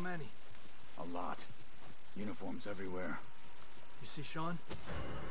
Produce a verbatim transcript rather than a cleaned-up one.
many? A lot. Uniforms everywhere. You see Sean?